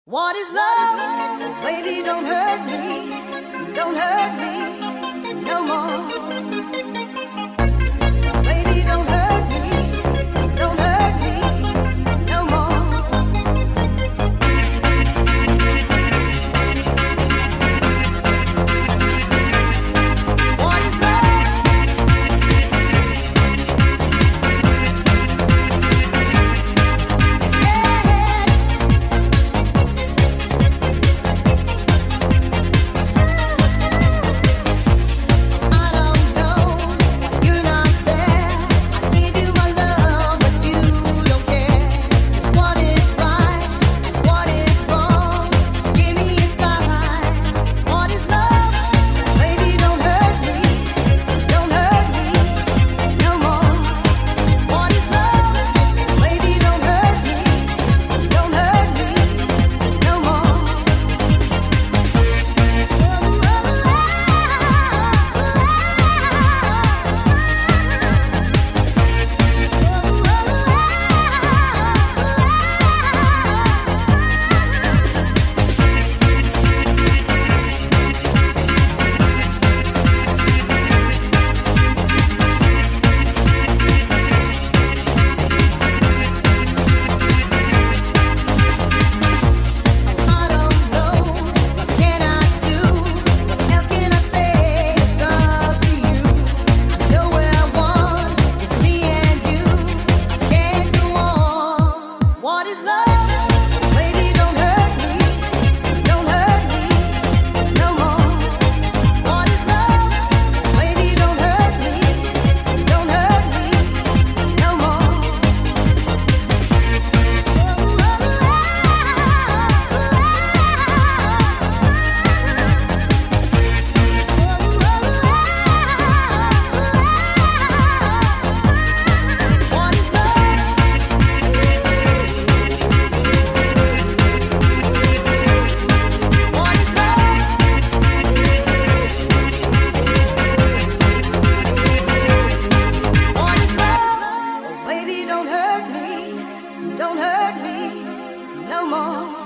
What is love? Baby, don't hurt me no more. Baby, don't hurt me no more. What is love? Yeah. I don't know, you're not there. I give you my love, but you don't care. So what is right and what is wrong? Give me a sign. What is love? Baby, don't hurt me no more. What is love? Baby, don't hurt me no more. I don't know, what can I do? What else can I say? It's up to you. I know where I want, just me and you. I can't go on. What is love? Baby, don't hurt me no more. What is love? Baby, don't hurt me no more. What is love? What is love? What is love? Oh, baby, don't hurt me no more.